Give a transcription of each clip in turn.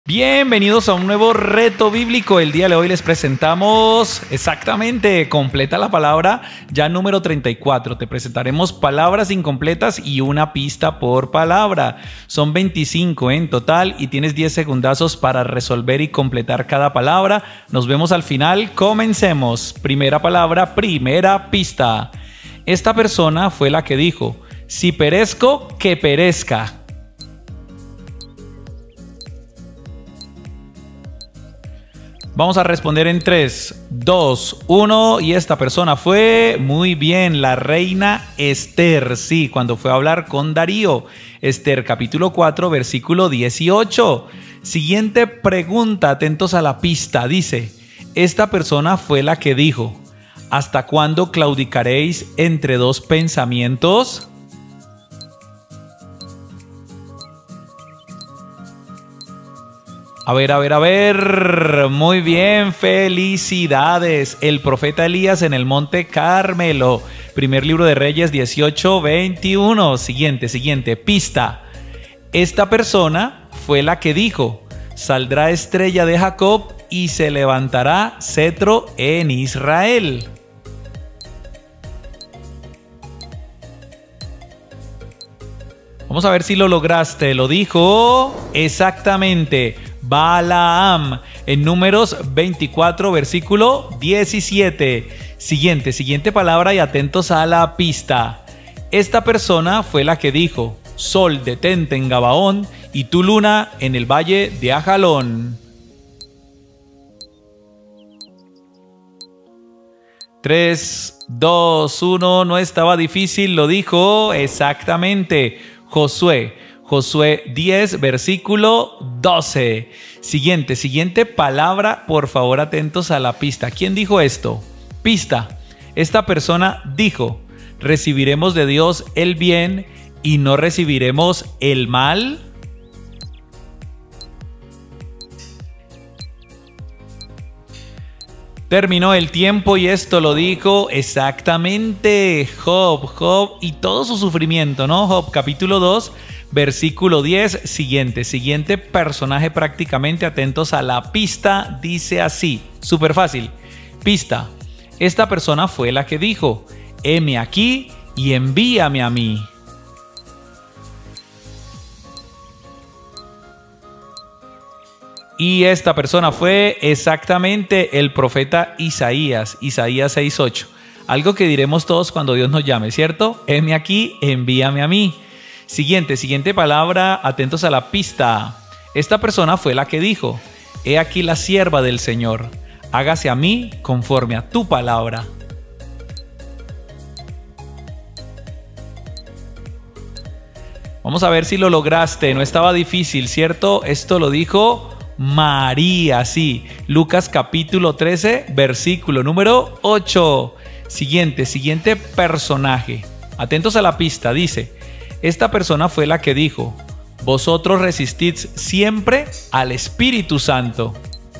Bienvenidos a un nuevo reto bíblico. El día de hoy les presentamos exactamente, completa la palabra, ya número 34. Te presentaremos palabras incompletas y una pista por palabra. Son 25 en total y tienes 10 segundazos para resolver y completar cada palabra. Nos vemos al final. Comencemos. Primera palabra, primera pista. Esta persona fue la que dijo: si perezco, que perezca. Vamos a responder en 3, 2, 1 y esta persona fue, muy bien, la reina Esther. Sí, cuando fue a hablar con Darío. Esther capítulo 4 versículo 18. Siguiente pregunta, atentos a la pista. Dice, esta persona fue la que dijo: ¿hasta cuándo claudicaréis entre dos pensamientos? A ver, muy bien, felicidades. El profeta Elías en el monte Carmelo, primer libro de Reyes 18:21. Siguiente, pista. Esta persona fue la que dijo: saldrá estrella de Jacob y se levantará cetro en Israel. Vamos a ver si lo lograste. Lo dijo exactamente Balaam, en Números 24, versículo 17. Siguiente palabra y atentos a la pista. Esta persona fue la que dijo: sol, detente en Gabaón y tu luna en el valle de Ajalón. 3, 2, 1, no estaba difícil, lo dijo exactamente Josué. Josué 10, versículo 12. Siguiente palabra, por favor, atentos a la pista. ¿Quién dijo esto? Pista. Esta persona dijo: ¿recibiremos de Dios el bien y no recibiremos el mal? Terminó el tiempo y esto lo dijo exactamente Job y todo su sufrimiento, ¿no? Job capítulo 2, versículo 10. Siguiente personaje prácticamente, atentos a la pista, dice así, súper fácil. Pista. Esta persona fue la que dijo: heme aquí y envíame a mí. Y esta persona fue exactamente el profeta Isaías, Isaías 6:8. Algo que diremos todos cuando Dios nos llame, ¿cierto? Heme aquí, envíame a mí. Siguiente palabra, atentos a la pista. Esta persona fue la que dijo: he aquí la sierva del Señor, hágase a mí conforme a tu palabra. Vamos a ver si lo lograste, no estaba difícil, ¿cierto? Esto lo dijo María, sí. Lucas capítulo 13, versículo número 8. Siguiente personaje. Atentos a la pista, dice: esta persona fue la que dijo: vosotros resistid siempre al Espíritu Santo.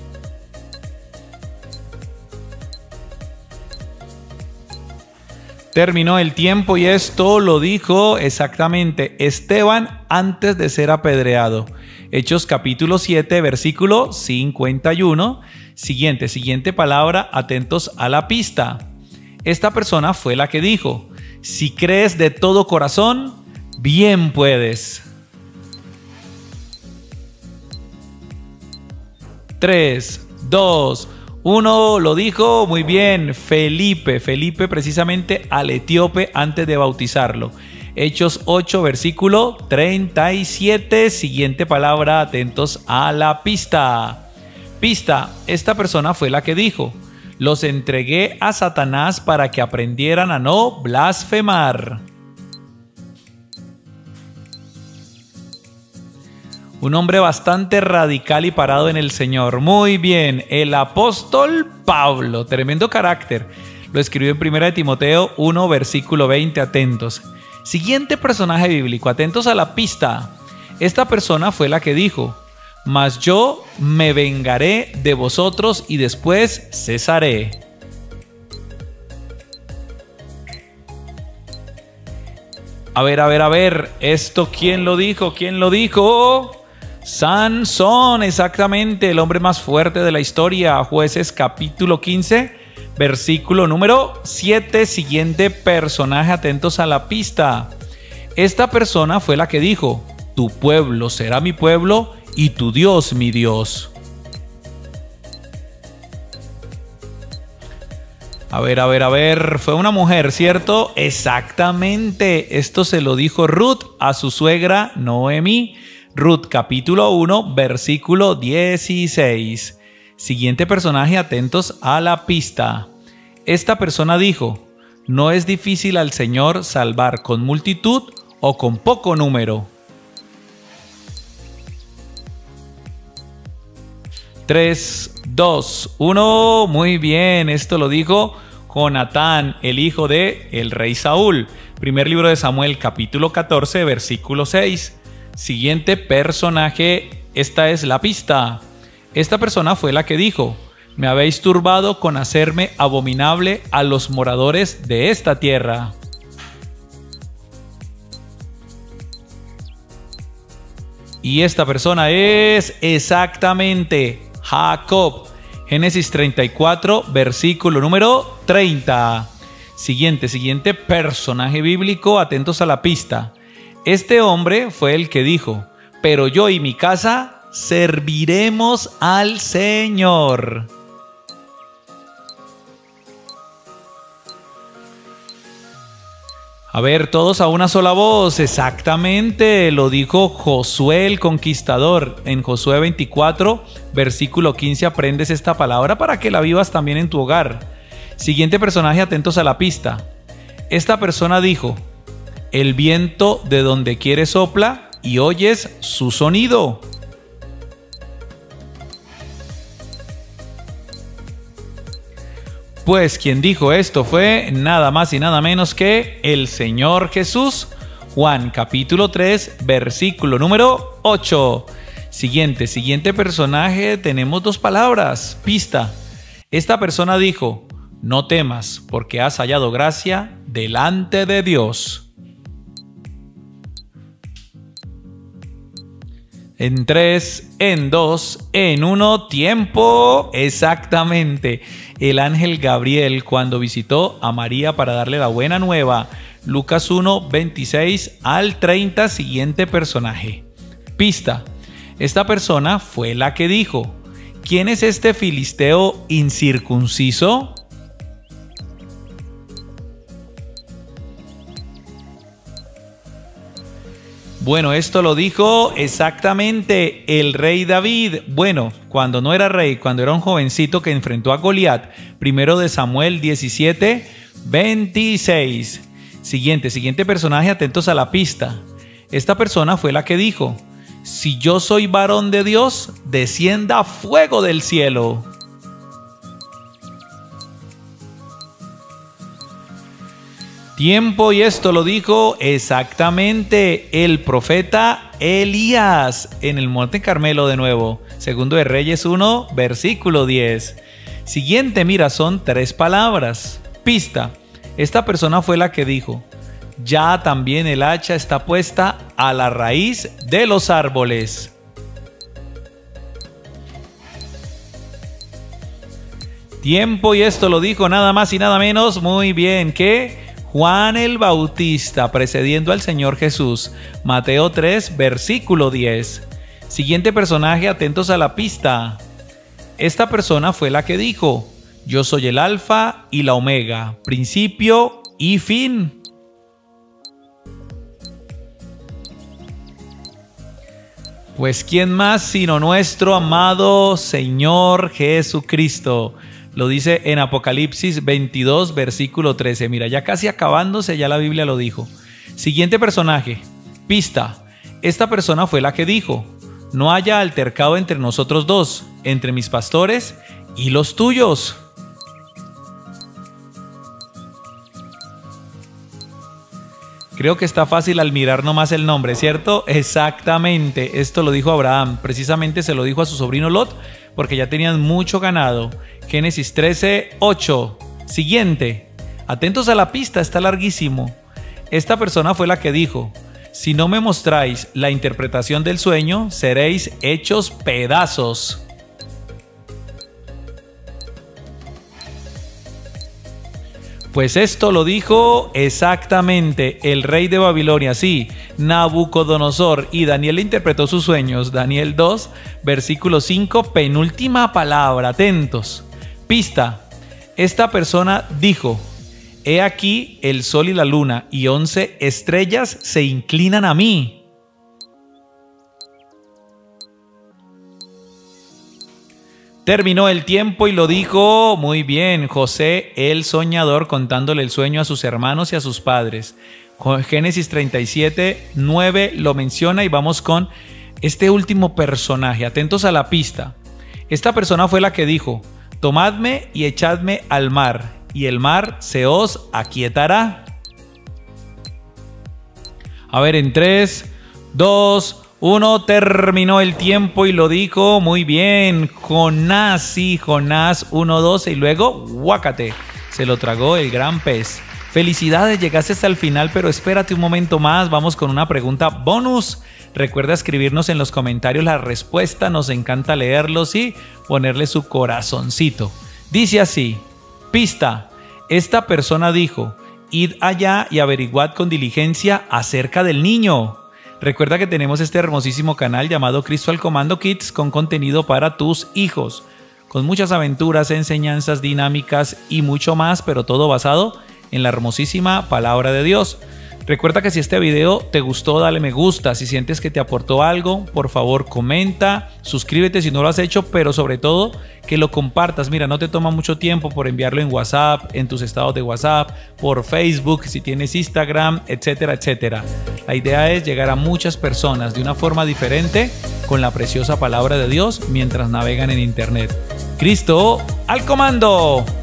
Terminó el tiempo y esto lo dijo exactamente Esteban antes de ser apedreado. Hechos capítulo 7, versículo 51. Siguiente palabra, atentos a la pista. Esta persona fue la que dijo: si crees de todo corazón, bien puedes. 3, 2, 1, lo dijo muy bien Felipe precisamente al etíope antes de bautizarlo. Hechos 8, versículo 37. Siguiente palabra, atentos a la pista. Pista, esta persona fue la que dijo: los entregué a Satanás para que aprendieran a no blasfemar. Un hombre bastante radical y parado en el Señor. Muy bien, el apóstol Pablo, tremendo carácter. Lo escribió en 1 Timoteo 1, versículo 20, atentos. Siguiente personaje bíblico, atentos a la pista. Esta persona fue la que dijo: mas yo me vengaré de vosotros y después cesaré. A ver, ¿esto quién lo dijo? ¿Quién lo dijo? Sansón, exactamente, el hombre más fuerte de la historia. Jueces capítulo 15, versículo número 7. Siguiente personaje, atentos a la pista. Esta persona fue la que dijo: tu pueblo será mi pueblo y tu Dios mi Dios. A ver, fue una mujer, ¿cierto? Exactamente, esto se lo dijo Ruth a su suegra Noemí. Ruth capítulo 1, versículo 16. Siguiente personaje, atentos a la pista. Esta persona dijo: no es difícil al Señor salvar con multitud o con poco número. 3, 2, 1. Muy bien, esto lo dijo Jonatán, el hijo de el rey Saúl. Primer libro de Samuel, capítulo 14, versículo 6. Siguiente personaje, esta es la pista. Esta persona fue la que dijo: me habéis turbado con hacerme abominable a los moradores de esta tierra. Y esta persona es exactamente Jacob. Génesis 34, versículo número 30. Siguiente personaje bíblico, atentos a la pista. Este hombre fue el que dijo: pero yo y mi casa serviremos al Señor. A ver, todos a una sola voz. Exactamente, lo dijo Josué el Conquistador. En Josué 24, versículo 15, aprendes esta palabra para que la vivas también en tu hogar. Siguiente personaje, atentos a la pista. Esta persona dijo: el viento de donde quiere sopla y oyes su sonido. Pues quien dijo esto fue nada más y nada menos que el Señor Jesús. Juan capítulo 3, versículo número 8. Siguiente personaje, tenemos dos palabras. Pista. Esta persona dijo: no temas, porque has hallado gracia delante de Dios. En 3, en 2, en 1, tiempo. Exactamente. El ángel Gabriel, cuando visitó a María para darle la buena nueva. Lucas 1, 26 al 30. Siguiente personaje. Pista. Esta persona fue la que dijo: ¿quién es este filisteo incircunciso? Bueno, esto lo dijo exactamente el rey David. Bueno, cuando no era rey, cuando era un jovencito que enfrentó a Goliat. Primero de Samuel 17, 26. Siguiente personaje, atentos a la pista. Esta persona fue la que dijo: si yo soy varón de Dios, descienda fuego del cielo. Tiempo, y esto lo dijo exactamente el profeta Elías en el Monte Carmelo de nuevo. Segundo de Reyes 1, versículo 10. Siguiente, mira, son 3 palabras. Pista. Esta persona fue la que dijo: ya también el hacha está puesta a la raíz de los árboles. Tiempo, y esto lo dijo nada más y nada menos, muy bien, que Juan el Bautista, precediendo al Señor Jesús. Mateo 3, versículo 10. Siguiente personaje, atentos a la pista. Esta persona fue la que dijo: yo soy el alfa y la omega, principio y fin. Pues ¿quién más sino nuestro amado Señor Jesucristo? Lo dice en Apocalipsis 22, versículo 13. Mira, ya casi acabándose, ya la Biblia lo dijo. Siguiente personaje. Pista. Esta persona fue la que dijo: no haya altercado entre nosotros dos, entre mis pastores y los tuyos. Creo que está fácil al mirar nomás el nombre, ¿cierto? Exactamente. Esto lo dijo Abraham. Precisamente se lo dijo a su sobrino Lot, porque ya tenían mucho ganado. Génesis 13, 8. Siguiente. Atentos a la pista, está larguísimo. Esta persona fue la que dijo: Si no me mostráis la interpretación del sueño, seréis hechos pedazos. Pues esto lo dijo exactamente el rey de Babilonia, sí, Nabucodonosor, y Daniel le interpretó sus sueños. Daniel 2, versículo 5, penúltima palabra, atentos. Pista, esta persona dijo: he aquí el sol y la luna y 11 estrellas se inclinan a mí. Terminó el tiempo y lo dijo muy bien José el soñador, contándole el sueño a sus hermanos y a sus padres. Génesis 37, 9 lo menciona, y vamos con este último personaje. Atentos a la pista. Esta persona fue la que dijo: tomadme y echadme al mar, y el mar se os aquietará. A ver, en 3, 2, 1, terminó el tiempo y lo dijo muy bien Jonás, sí, Jonás 1:12, y luego, guácate, se lo tragó el gran pez. Felicidades, llegaste hasta el final, pero espérate un momento más, vamos con una pregunta bonus. Recuerda escribirnos en los comentarios la respuesta, nos encanta leerlos y ponerle su corazoncito. Dice así, pista, esta persona dijo: id allá y averiguad con diligencia acerca del niño. Recuerda que tenemos este hermosísimo canal llamado Cristo al Comando Kids, con contenido para tus hijos, con muchas aventuras, enseñanzas dinámicas y mucho más, pero todo basado en la hermosísima palabra de Dios. Recuerda que si este video te gustó, dale me gusta. Si sientes que te aportó algo, por favor comenta, suscríbete si no lo has hecho, pero sobre todo que lo compartas. Mira, no te toma mucho tiempo por enviarlo en WhatsApp, en tus estados de WhatsApp, por Facebook, si tienes Instagram, etcétera, etcétera. La idea es llegar a muchas personas de una forma diferente con la preciosa palabra de Dios mientras navegan en internet. Cristo al comando.